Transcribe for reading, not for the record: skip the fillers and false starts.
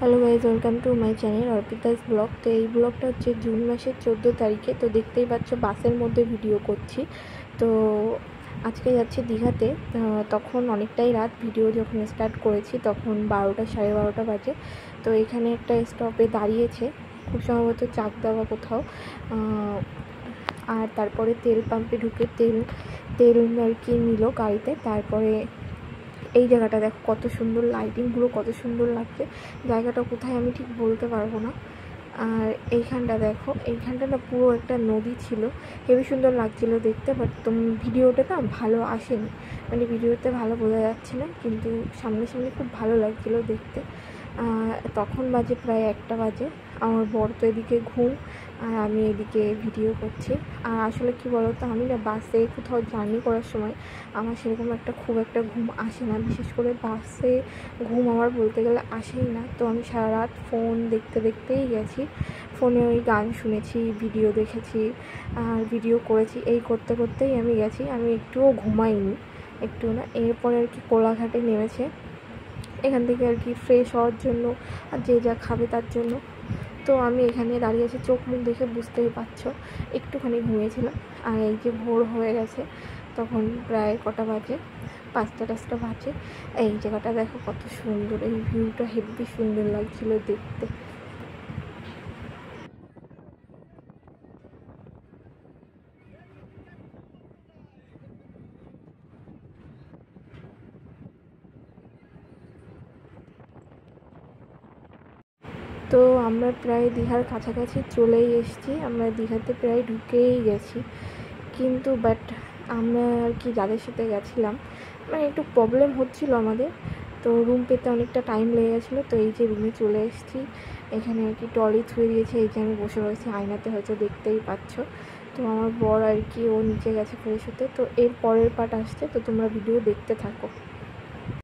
Hello guys, welcome to my channel Arpita's vlog. তো এই ব্লগটা হচ্ছে জুন মাসের 14 তারিখে। তো দেখতেই পাচ্ছ বাসের মধ্যে ভিডিও করছি। তো আজকে যাচ্ছি দীঘাতে। তখন অনেকটাই রাত, ভিডিও যখন স্টার্ট করেছি তখন 12টা সাড়ে 12টা বাজে। তো এখানে একটা স্টপে দাঁড়িয়েছে, খুব সম্ভবত চাকদা বা কোথাও। আর তারপরে তেল পাম্পে ঢুকে তেল আর কি নিল গাড়িতে। তারপরে এই জায়গাটা দেখো কত সুন্দর, লাইটিংগুলো কত সুন্দর লাগছে। জায়গাটা কোথায় আমি ঠিক বলতে পারবো না। আর এইখানটা দেখো, এইখানটা না পুরো একটা নদী ছিল, হেবি সুন্দর লাগছিলো দেখতে। বাট ভিডিওটা না ভালো আসেনি, মানে ভিডিওতে ভালো বোঝা যাচ্ছে না, কিন্তু সামনে খুব ভালো লাগছিলো দেখতে। তখন বাজে প্রায় 1টা বাজে। আমার বর তো এদিকে ঘুম, আর আমি এদিকে ভিডিও করছি। আর আসলে কি বলতো, আমি না বাসে কোথাও জার্নি করার সময় আমার সেরকম খুব একটা ঘুম আসে না। বিশেষ করে বাসে ঘুম আমার বলতে গেলে আসেই না। তো আমি সারা রাত ফোন দেখতেই গেছি। ফোনে ওই গান শুনেছি, ভিডিও দেখেছি, আর ভিডিও করেছি। এই করতেই আমি গেছি, আমি একটুও ঘুমাইনি, একটু না। এরপরে আর কি কোলাঘাটে নেমেছে, এখান থেকে আর কি ফ্রেশ হওয়ার জন্য, আর যে যা খাবে তার জন্য। তো আমি এখানে দাঁড়িয়ে আছি, চোখ মুখ দেখে বুঝতেই পারছো একটুখানি ঘুমিয়েছিলাম। আর এই যে ভোর হয়ে গেছে, তখন প্রায় কটা বাজে, 5টা বাজে। এই জায়গাটা দেখো কত সুন্দর, এই ভিউটা হেব্বি সুন্দর লাগছিল দেখতে। তো আমরা প্রায় দীঘার কাছাকাছি চলেই এসেছি, আমরা দীঘাতে প্রায় ঢুকেই গেছি। কিন্তু বাট আমরা আর কি যাদের সাথে গেছিলাম, মানে একটু প্রবলেম হচ্ছিল আমাদের, তো রুম পেতে অনেকটা টাইম লেগে গেছিলো। তো এই যে রুমে চলে এসেছি, এখানে আর কি ট্রলি থুয়ে দিয়েছে, এই যে আমি বসে রয়েছি, আয়নাতে হয়তো দেখতেই পাচ্ছ। তো আমার বর আর কি ও নিচে গেছে ফ্রেশ হতে। তো এর পরের পার্ট আসছে, তো তোমরা ভিডিও দেখতে থাকো।